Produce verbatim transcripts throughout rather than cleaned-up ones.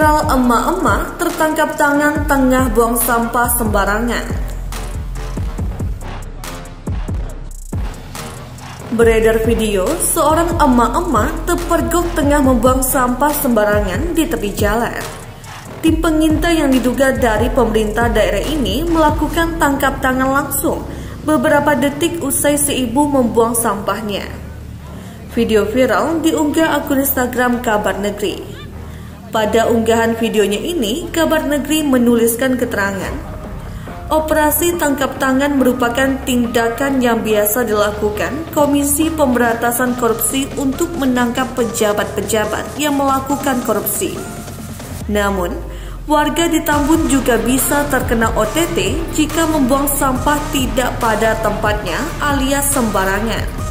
Viral emak-emak tertangkap tangan tengah buang sampah sembarangan. Beredar video seorang emak-emak terpergok tengah membuang sampah sembarangan di tepi jalan. Tim pengintai yang diduga dari pemerintah daerah ini melakukan tangkap tangan langsung beberapa detik usai si ibu membuang sampahnya. Video viral diunggah akun Instagram Kabar Negeri. Pada unggahan videonya ini, Kabar Negeri menuliskan keterangan, operasi tangkap tangan merupakan tindakan yang biasa dilakukan Komisi Pemberantasan Korupsi untuk menangkap pejabat-pejabat yang melakukan korupsi. Namun, warga di Tambun juga bisa terkena O T T jika membuang sampah tidak pada tempatnya alias sembarangan.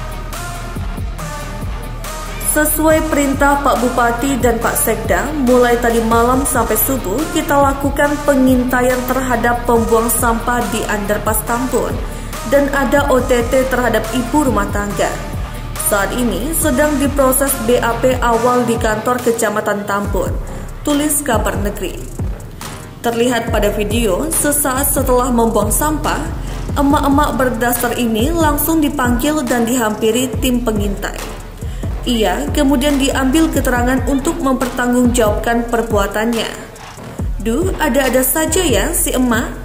Sesuai perintah Pak Bupati dan Pak Sekda, mulai tadi malam sampai subuh kita lakukan pengintaian terhadap pembuang sampah di Underpass Tambun dan ada O T T terhadap ibu rumah tangga. Saat ini sedang diproses B A P awal di kantor Kecamatan Tambun, tulis Kabar Negeri. Terlihat pada video, sesaat setelah membuang sampah, emak-emak berdasar ini langsung dipanggil dan dihampiri tim pengintai. Ia kemudian diambil keterangan untuk mempertanggungjawabkan perbuatannya. Duh, ada-ada saja ya si emak.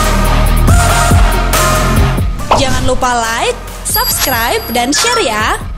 Jangan lupa like, subscribe, dan share ya!